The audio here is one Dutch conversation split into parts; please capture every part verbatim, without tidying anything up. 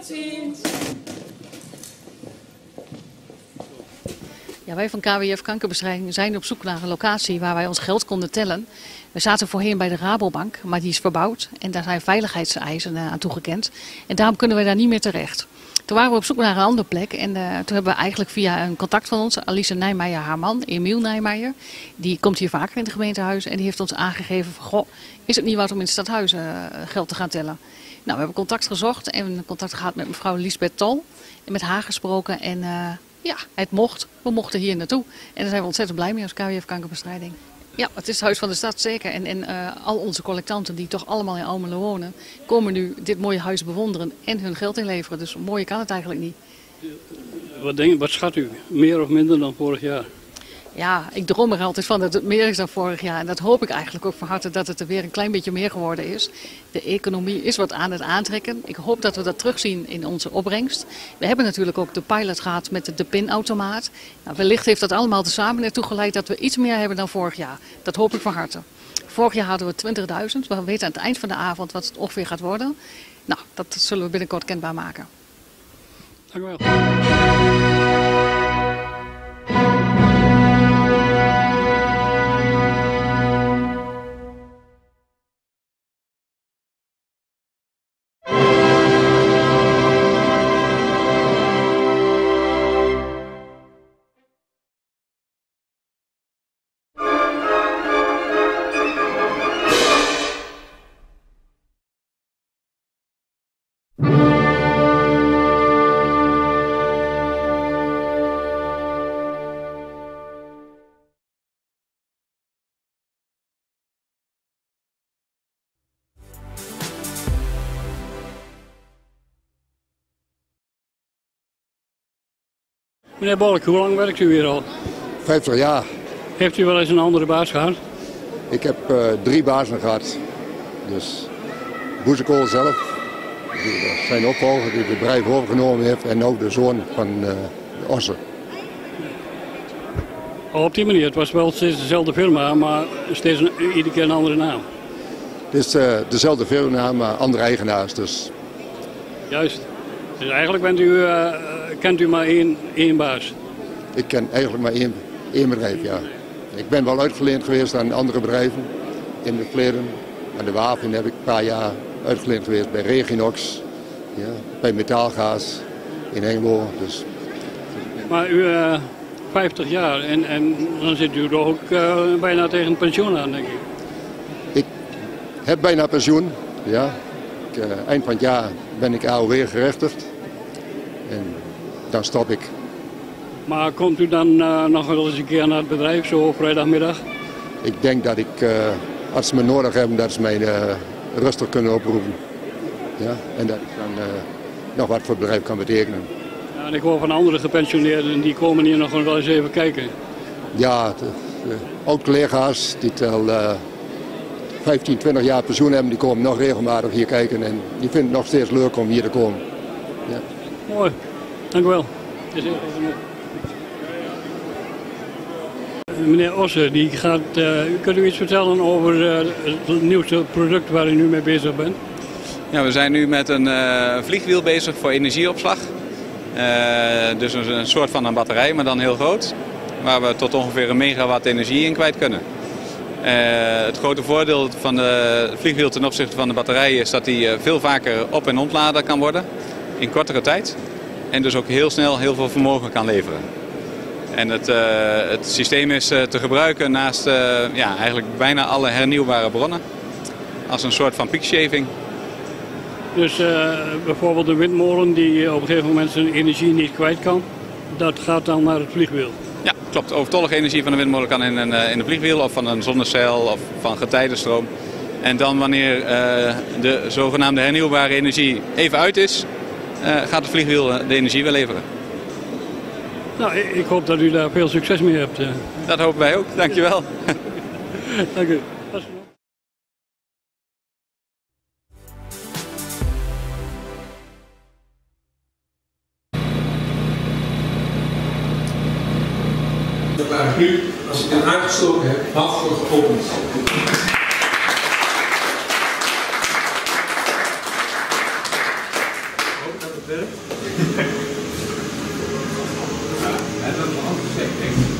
ziens. Ja, wij van K W F Kankerbestrijding zijn op zoek naar een locatie waar wij ons geld konden tellen. We zaten voorheen bij de Rabobank, maar die is verbouwd en daar zijn veiligheidseisen aan toegekend. En daarom kunnen we daar niet meer terecht. Toen waren we op zoek naar een andere plek en uh, toen hebben we eigenlijk via een contact van ons, Alice Nijmeijer, haar man, Emiel Nijmeijer, die komt hier vaker in het gemeentehuis en die heeft ons aangegeven van, goh, is het niet wat om in het stadhuis uh, geld te gaan tellen? Nou, we hebben contact gezocht en contact gehad met mevrouw Lisbeth Tol en met haar gesproken en uh, ja, het mocht. We mochten hier naartoe en daar zijn we ontzettend blij mee als K W F Kankerbestrijding. Ja, het is het huis van de stad zeker. En, en uh, al onze collectanten die toch allemaal in Almelo wonen, komen nu dit mooie huis bewonderen en hun geld inleveren. Dus mooier kan het eigenlijk niet. Wat, denk, wat schat u? Meer of minder dan vorig jaar? Ja, ik droom er altijd van dat het meer is dan vorig jaar. En dat hoop ik eigenlijk ook van harte dat het er weer een klein beetje meer geworden is. De economie is wat aan het aantrekken. Ik hoop dat we dat terugzien in onze opbrengst. We hebben natuurlijk ook de pilot gehad met de, de pinautomaat. Nou, wellicht heeft dat allemaal tezamen ertoe geleid dat we iets meer hebben dan vorig jaar. Dat hoop ik van harte. Vorig jaar hadden we twintigduizend. We weten aan het eind van de avond wat het ongeveer gaat worden. Nou, dat zullen we binnenkort kenbaar maken. Dank u wel. Meneer Bolk, hoe lang werkt u hier al? vijftig jaar. Heeft u wel eens een andere baas gehad? Ik heb uh, drie bazen gehad. Dus Boezekool zelf, die, zijn opvolger die het bedrijf overgenomen heeft en ook de zoon van uh, de Ossen. Oh, op die manier, het was wel steeds dezelfde firma, maar steeds een, iedere keer een andere naam. Het is uh, dezelfde firma, maar andere eigenaars dus. Juist. Dus eigenlijk bent u, uh, kent u maar één, één baas? Ik ken eigenlijk maar één, één bedrijf, ja. Ik ben wel uitgeleend geweest aan andere bedrijven in het verleden. Aan de Wapen heb ik een paar jaar uitgeleend geweest bij Reginox, ja, bij Metaalgaas in Hengelo. Dus. Maar u, uh, vijftig jaar en, en dan zit u toch ook uh, bijna tegen een pensioen aan, denk ik? Ik heb bijna pensioen, ja. Ik, uh, eind van het jaar ben ik A O W gerechtigd en dan stop ik. Maar komt u dan uh, nog wel eens een keer naar het bedrijf, zo vrijdagmiddag? Ik denk dat ik, uh, als ze me nodig hebben, dat ze mij uh, rustig kunnen oproepen. Ja? En dat ik dan uh, nog wat voor het bedrijf kan betekenen. Ja, en ik hoor van andere gepensioneerden, die komen hier nog wel eens even kijken. Ja, de, de oud-collega's die al uh, vijftien, twintig jaar pensioen hebben, die komen nog regelmatig hier kijken. En die vinden het nog steeds leuk om hier te komen. Ja. Mooi, dank u wel. Meneer Ossen, die gaat, uh, kunt u iets vertellen over uh, het nieuwste product waar u nu mee bezig bent? Ja, we zijn nu met een uh, vliegwiel bezig voor energieopslag. Uh, dus een, een soort van een batterij, maar dan heel groot. Waar we tot ongeveer een megawatt energie in kwijt kunnen. Uh, het grote voordeel van de vliegwiel ten opzichte van de batterij is dat die uh, veel vaker op- en ontladen kan worden. In kortere tijd. En dus ook heel snel heel veel vermogen kan leveren. En het, uh, het systeem is uh, te gebruiken naast uh, ja, eigenlijk bijna alle hernieuwbare bronnen. Als een soort van peakshaving. Dus uh, bijvoorbeeld een windmolen die op een gegeven moment zijn energie niet kwijt kan, dat gaat dan naar het vliegwiel? Ja, klopt. Overtollige energie van de windmolen kan in een, in een vliegwiel of van een zonnecel of van getijdenstroom. En dan wanneer uh, de zogenaamde hernieuwbare energie even uit is, uh, gaat het vliegwiel de energie weer leveren. Nou, ik hoop dat u daar veel succes mee hebt. Dat hopen wij ook. Dankjewel. Dank u. Verklaar ik nu, als ik hem uitgestoken heb, hand wordt geopend. Ik hoop dat het werkt. En dat is een ander gezegd, denk ik.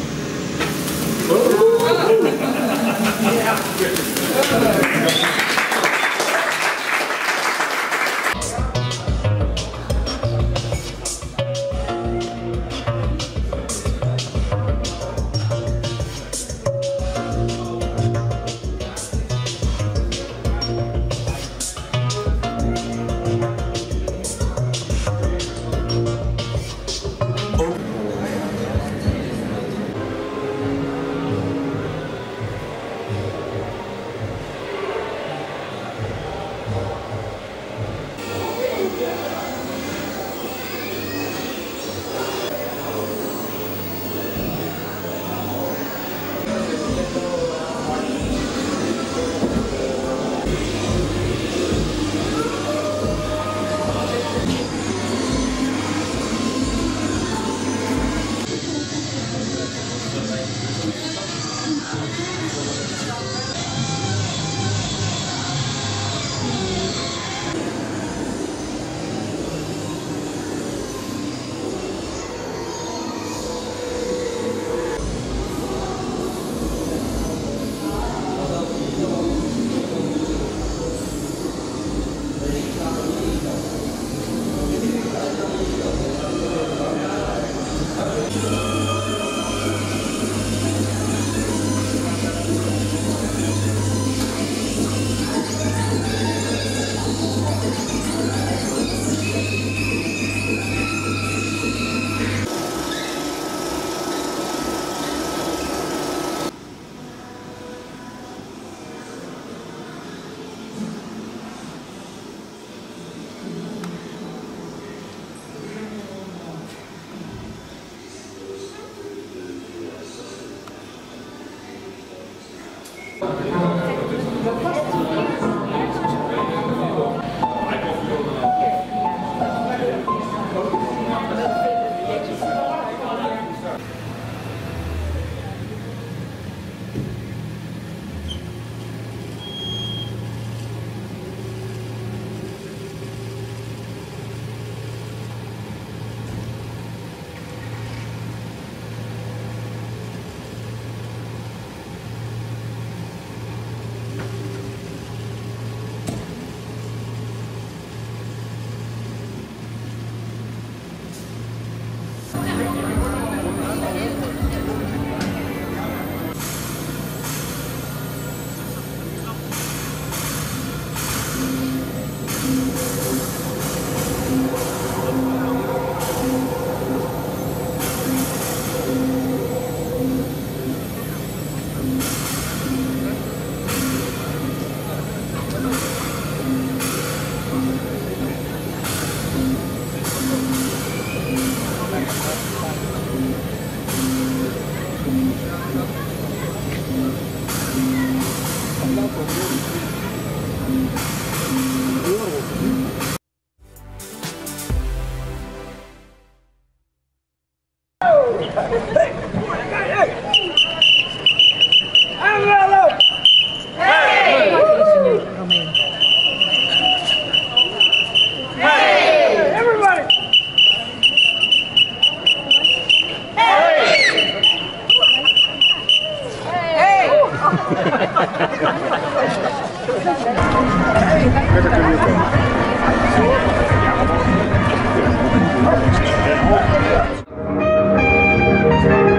Hey!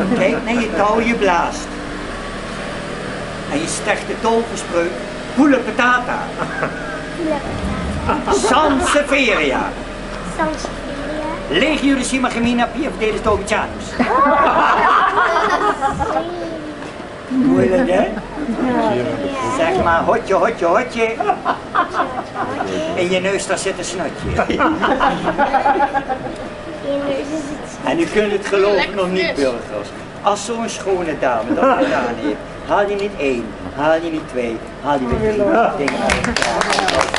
Kijk naar je touw, je blaast. En je stegt de tolgespreuk. Pula patata. Sansevieria. Sansevieria. Legio de Sima Gemina Pia Fidelis Tobitianus. Hoe je dat, hè? Zeg maar hotje, hotje, hotje. In je neus daar zit een snotje. En u kunt het geloven nog niet, burgers. Als zo'n schone dame dat gedaan heeft, haal je niet één, haal je niet twee, haal je weer drie dingen uit elkaar.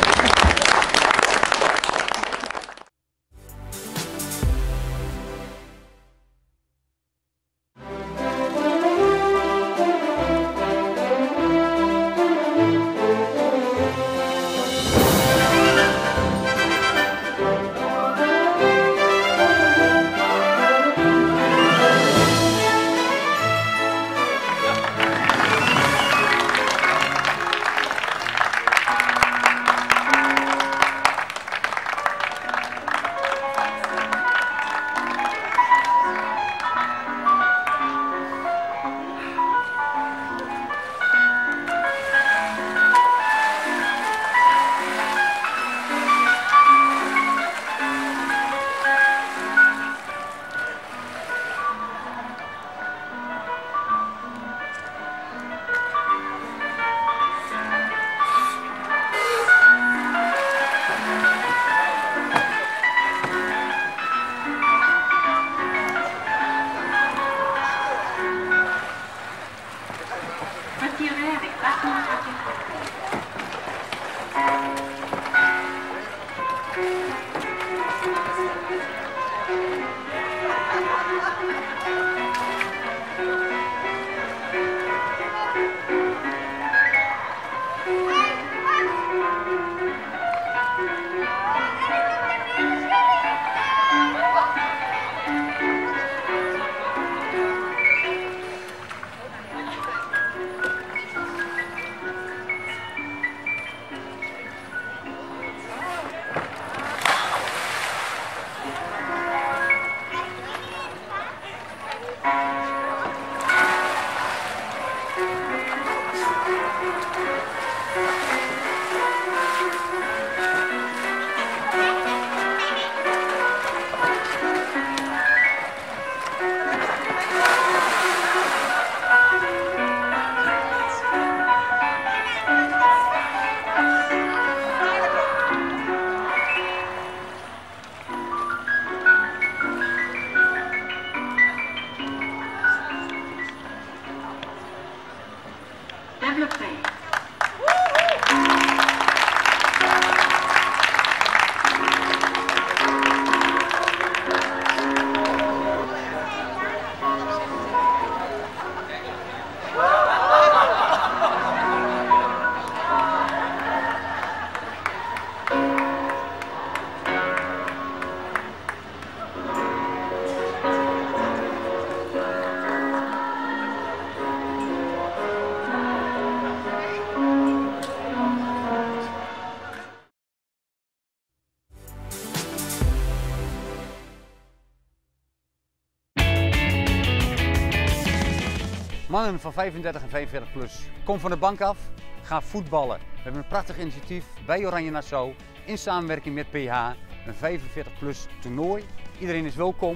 Mannen van vijfendertig en vijfenveertig plus, kom van de bank af, ga voetballen. We hebben een prachtig initiatief bij Oranje Nassau in samenwerking met P H, een vijfenveertig plus toernooi. Iedereen is welkom.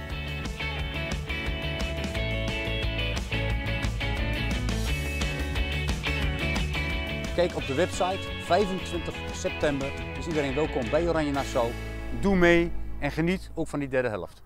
Kijk op de website, vijfentwintig september is iedereen welkom bij Oranje Nassau. Doe mee en geniet ook van die derde helft.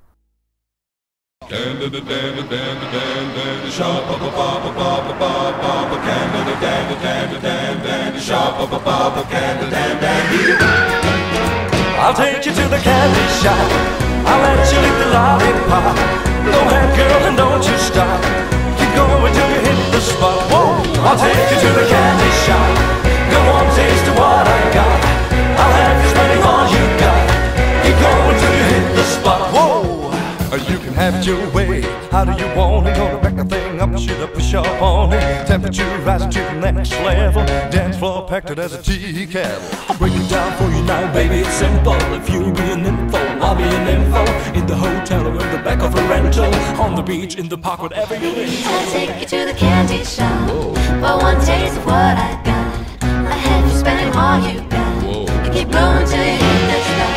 I'll take you to the candy shop. I'll let you lick the lollipop. Go ahead, girl, and don't you stop. Keep going till you hit the spot. Whoa! I'll take you to the candy shop. Go on, taste of what I got. I'll have you spending all you got. Keep going till you hit the spot. Whoa! You can have it your way. How do you want it? Gonna back the thing up, should I push up on it? Temperature rising to the next level. Dance floor packed it as a tea kettle. I'll break it down for you now, baby, it's simple. If you be an info, I'll be an info. In the hotel or in the back of a rental, on the beach, in the park, whatever you need. I'll take you to the candy shop. Whoa. For one taste of what I got, I have you spending all you got. Whoa. You keep going till you hit the stop.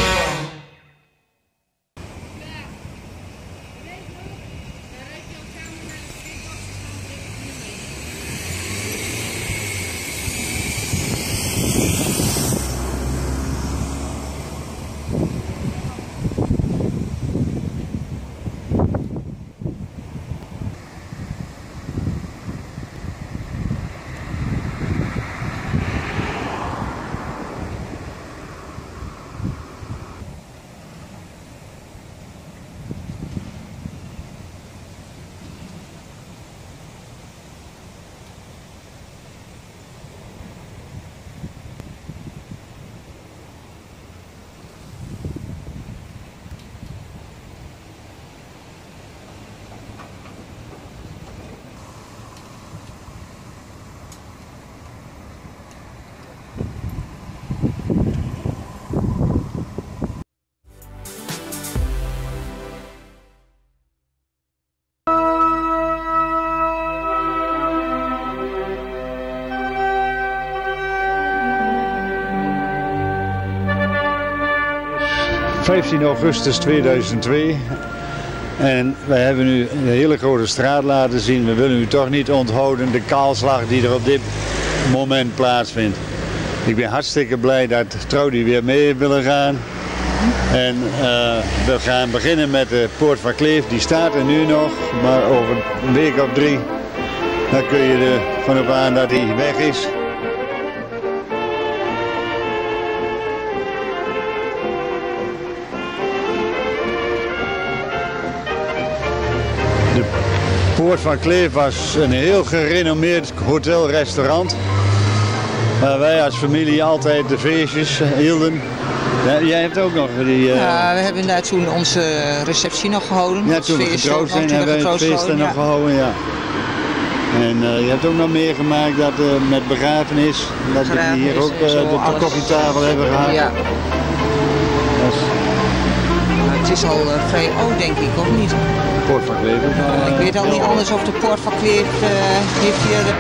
vijftien augustus tweeduizend twee en wij hebben nu een hele grote straat laten zien. We willen u toch niet onthouden de kaalslag die er op dit moment plaatsvindt. Ik ben hartstikke blij dat Trudy weer mee willen gaan. En uh, we gaan beginnen met de Poort van Kleef, die staat er nu nog, maar over een week of drie dan kun je ervan op aan dat hij weg is. Poort van Kleef was een heel gerenommeerd hotel-restaurant waar wij als familie altijd de feestjes hielden. Ja, jij hebt ook nog die... Uh... Ja, we hebben inderdaad toen onze receptie nog gehouden. Ja, toen we getrouwd zijn hebben we het feest er nog gehouden, ja. En uh, je hebt ook nog meegemaakt dat uh, met begrafenis, dat we hier ook uh, de alles... koffietafel hebben gehad. Ja. Dus... Nou, het is al uh, vrij oud, denk ik, of niet? Poort van Kleef. Uh, ik weet al niet anders of de Poort van Kleef uh, heeft hier de...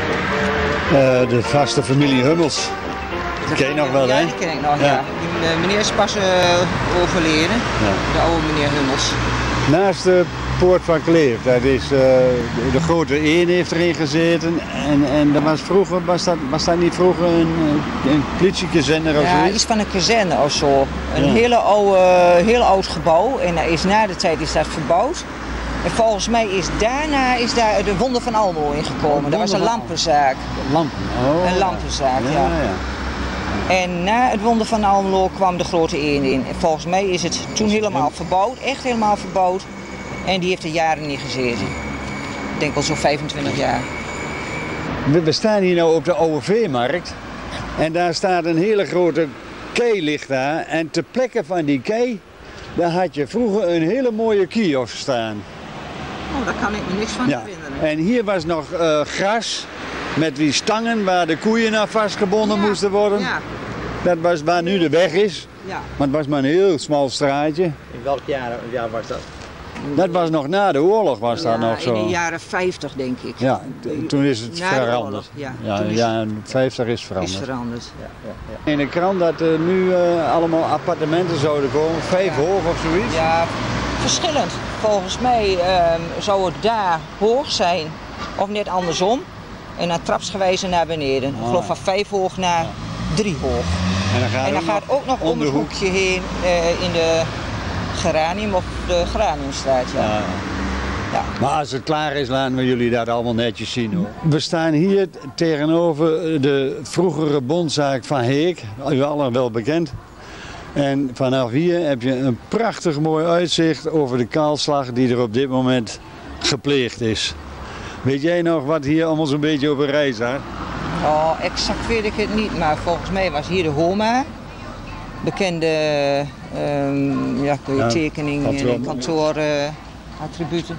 Uh, de vaste familie Hummels. Die ken je nog wel, ja, hè? Ja, die ken ik nog, ja. ja. Die uh, meneer is pas uh, overleden, ja. De oude meneer Hummels. Naast de Poort van Kleef, dat is, uh, de, de grote één heeft erin gezeten. En, en dat was, vroeger, was, dat, was dat niet vroeger een, een politiekazerne of ja, zoiets? iets van een kazerne of zo. Een ja. hele oude, heel oud gebouw en dat is na de tijd is dat verbouwd. En volgens mij is daarna is daar de Wonder van Almelo ingekomen. Dat was een lampenzaak. Lampen? Oh, een lampenzaak, ja. ja. ja. En na het Wonder van Almelo kwam de grote één in. En volgens mij is het toen helemaal verbouwd, echt helemaal verbouwd. En die heeft er jaren niet gezeten. Ik denk wel zo'n vijfentwintig jaar. We staan hier nou op de oude veemarkt. En daar staat een hele grote kei ligt daar. En ter plekke van die kei, daar had je vroeger een hele mooie kiosk staan. Oh, daar kan ik me niks van ja. herinneren. En hier was nog uh, gras met die stangen waar de koeien naar vastgebonden ja. moesten worden. Ja. Dat was waar nu de weg is. Ja. Maar het was maar een heel smal straatje. In welk jaar, jaar was dat? Dat was nog na de oorlog was ja, dat nog zo. In de jaren vijftig denk ik. Ja, toen is het na veranderd. Oorlog, ja, ja, in de jaren vijftig is veranderd. Is veranderd. Ja, ja, ja. In de krant dat er nu uh, allemaal appartementen zouden komen, vijf ja. hoog of zoiets? Ja, verschillend. Volgens mij um, zou het daar hoog zijn of net andersom. En dan trapsgewijze naar beneden. Oh. Ik geloof van vijf hoog naar ja. drie hoog. En dan gaat, en dan gaat ook nog om het hoekje heen uh, in de Geranium of de Geraniumstraat. Ja. Ja. Ja. Maar als het klaar is, laten we jullie dat allemaal netjes zien hoor. We staan hier tegenover de vroegere bondzaak van Heek, u allen wel bekend. En vanaf hier heb je een prachtig mooi uitzicht over de kaalslag die er op dit moment gepleegd is. Weet jij nog wat hier allemaal zo'n beetje op een rij staat? Oh, exact weet ik het niet, maar volgens mij was hier de Homa. Bekende um, ja, tekeningen en kantoorattributen.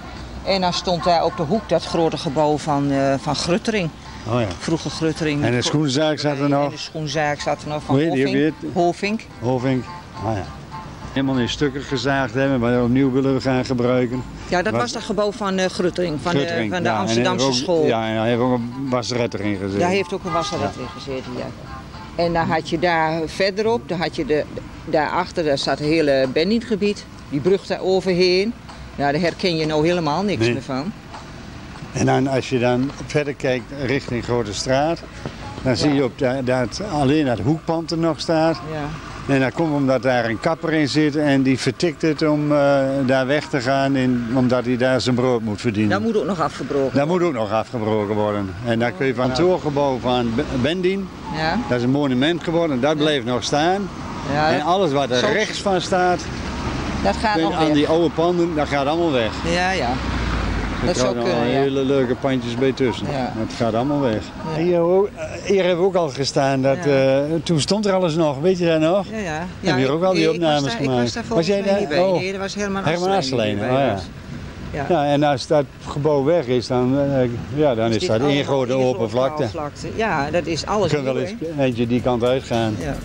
En dan stond daar op de hoek dat grote gebouw van, uh, van Gruttering. Oh ja. Vroeger Gruttering. En de schoenzaak zat er nog? En de schoenzaak zat er nog van Hoe heet die? Hovink. Hovink. Hovink. Ah ja. Helemaal in stukken gezaagd hebben, maar opnieuw willen we gaan gebruiken. Ja, dat Wat? was dat gebouw van uh, Gruttering, van Gruttering, de, van de ja, Amsterdamse ook, school. Ja, en hij heeft ook een wasseret erin gezeten. Daar heeft ook een wasseret ja. in gezeten, ja. En dan had je daar verderop, dan had je de, daarachter, daar staat het hele Bendinggebied, die brug daar overheen. Ja, daar herken je nou helemaal niks nee. meer van. En dan, als je dan verder kijkt richting Grote Straat, dan ja. zie je op da dat alleen dat hoekpand er nog staat. Ja. En dat komt omdat daar een kapper in zit en die vertikt het om uh, daar weg te gaan, in, omdat hij daar zijn brood moet verdienen. Dat moet ook nog afgebroken Dat moet ook nog afgebroken worden. En dan kun je van het kantoorgebouw van Bendien, ja. dat is een monument geworden, dat ja. bleef nog staan. Ja, en alles wat er zo... rechts van staat, dat gaat nog aan weg. die oude panden, dat gaat allemaal weg. Ja, ja. Er dat zou kunnen, ja. hele leuke pandjes bij tussen. Ja. Dat gaat allemaal weg. Ja. Hier, hier hebben we ook al gestaan. Dat, ja. uh, toen stond er alles nog. Weet je dat nog? Ja, ja. ja heb je ook al die opnames was daar, gemaakt? Ik was daar volgens was jij daar niet bij. Oh. Nee, dat was Herman Asselijn. Oh, ja. Ja. Ja, en als dat gebouw weg is, dan, uh, ja, dan is, is dat één grote open vlakte. Ja, dat is alles. Je kunt wel eens eentje die kant uitgaan. Ja.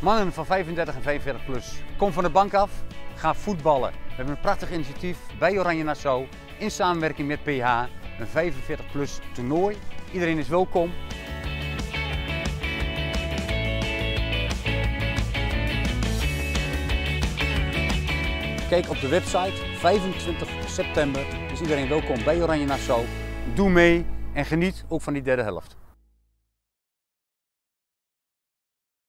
Mannen van vijfendertig en vijfenveertig plus, kom van de bank af, ga voetballen. We hebben een prachtig initiatief bij Oranje Nassau in samenwerking met P H, een vijfenveertig plus toernooi. Iedereen is welkom. Kijk op de website, vijfentwintig september is iedereen welkom bij Oranje Nassau. Doe mee en geniet ook van die derde helft.